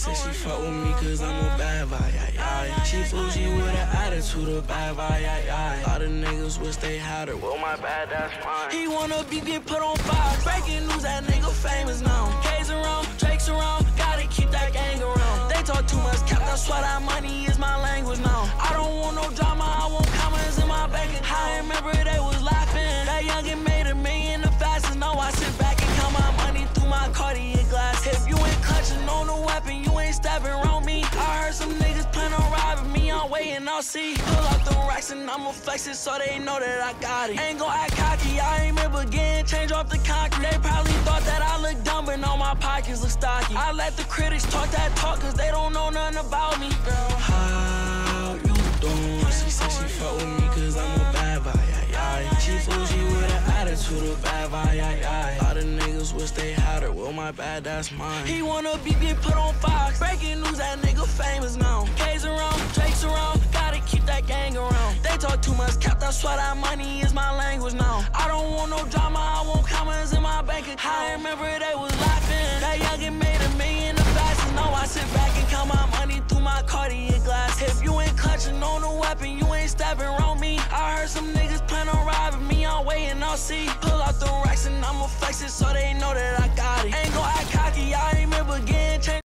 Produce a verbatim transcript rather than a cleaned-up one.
said she fuck with me cause I'm a bad vibe. She Fuji with an attitude of bad vibe. A lot of niggas wish they had her. Well, my bad, that's fine. He wanna be get put on fire. Breaking news, that nigga famous now. K's around, Drake's around. Gotta keep that gang around. They talk too much cap, that's why that money is my language now. I don't want no drama, I want comments in my bank account. I remember they was laughing. That youngin' made a million the fastest. Now I sit back and count my money through my Cartier glass. If you ain't clutching on a weapon, you ain't stepping around me. I heard some niggas plan on robbing me, I'm waiting, I'll see. Pull out the racks and I'ma flex it so they know that I got it. Ain't gon' act cocky, I remember getting change off the concrete. They probably thought that I look dumb, but now my pockets look stocky. I let the critics talk that talk, cause they don't know nothing about me. Girl, how you doing? She said she fuck with me cause I'm a bad vibe. She Fuji with an attitude of bad vibe. A lot of niggas wish they had her. Well, my bad, that's mine. He wanna be get put on Fox. Breaking news, that nigga famous now. K's around, Drake's around. Gotta keep that gang around. They talk too much cap, that's why that money is my language now. I don't want no drama, I want comments in my bank account. I remember they was laughing. That youngin' made a million the fastest. Now I sit back and count my money through my Cartier glass. If you ain't clutching on a weapon, you ain't stepping around me. I heard some niggas plan on robbing me, I'm waiting, I'll see. Pull out the racks and I'ma flex it so they know that I got it. Ain't gon' act cocky, I remember getting changed.